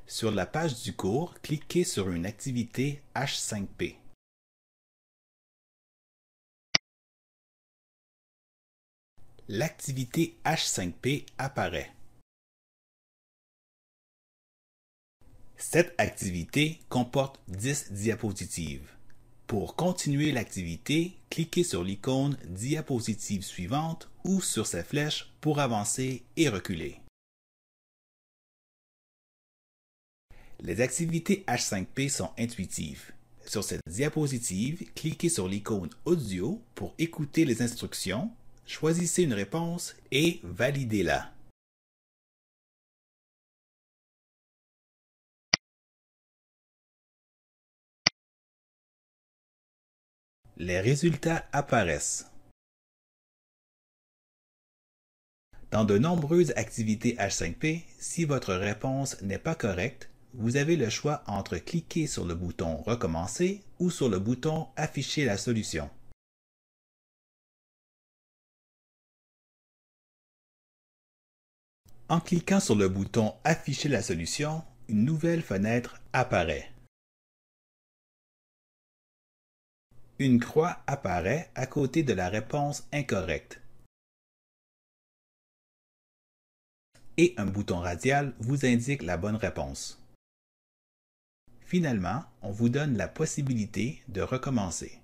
Sur la page du cours, cliquez sur une activité H5P. L'activité H5P apparaît. Cette activité comporte 10 diapositives. Pour continuer l'activité, cliquez sur l'icône diapositive suivante ou sur sa flèche pour avancer et reculer. Les activités H5P sont intuitives. Sur cette diapositive, cliquez sur l'icône Audio pour écouter les instructions, choisissez une réponse et validez-la. Les résultats apparaissent. Dans de nombreuses activités H5P, si votre réponse n'est pas correcte, vous avez le choix entre cliquer sur le bouton « Recommencer » ou sur le bouton « Afficher la solution ». En cliquant sur le bouton « Afficher la solution », une nouvelle fenêtre apparaît. Une croix apparaît à côté de la réponse incorrecte. Et un bouton radial vous indique la bonne réponse. Finalement, on vous donne la possibilité de recommencer.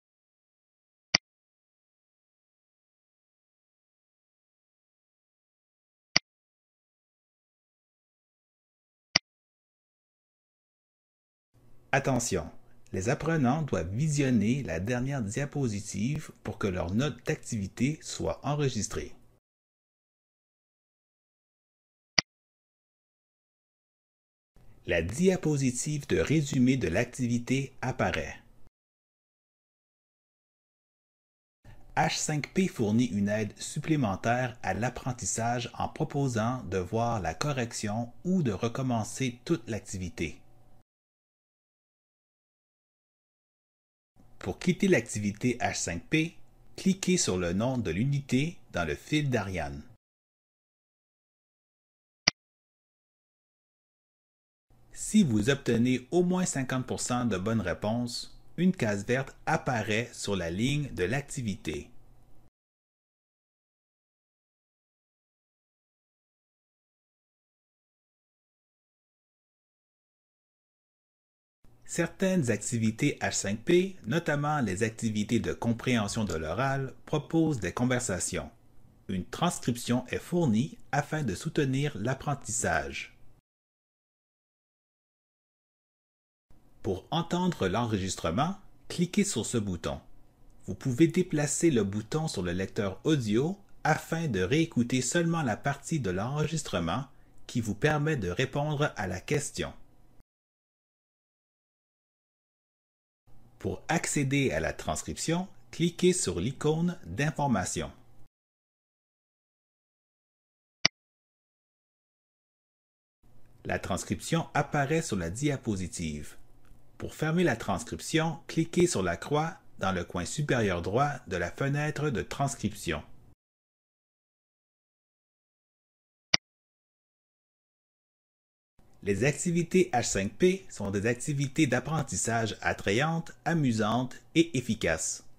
Attention, les apprenants doivent visionner la dernière diapositive pour que leur note d'activité soit enregistrée. La diapositive de résumé de l'activité apparaît. H5P fournit une aide supplémentaire à l'apprentissage en proposant de voir la correction ou de recommencer toute l'activité. Pour quitter l'activité H5P, cliquez sur le nom de l'unité dans le fil d'Ariane. Si vous obtenez au moins 50% de bonnes réponses, une case verte apparaît sur la ligne de l'activité. Certaines activités H5P, notamment les activités de compréhension de l'oral, proposent des conversations. Une transcription est fournie afin de soutenir l'apprentissage. Pour entendre l'enregistrement, cliquez sur ce bouton. Vous pouvez déplacer le bouton sur le lecteur audio afin de réécouter seulement la partie de l'enregistrement qui vous permet de répondre à la question. Pour accéder à la transcription, cliquez sur l'icône d'information. La transcription apparaît sur la diapositive. Pour fermer la transcription, cliquez sur la croix dans le coin supérieur droit de la fenêtre de transcription. Les activités H5P sont des activités d'apprentissage attrayantes, amusantes et efficaces.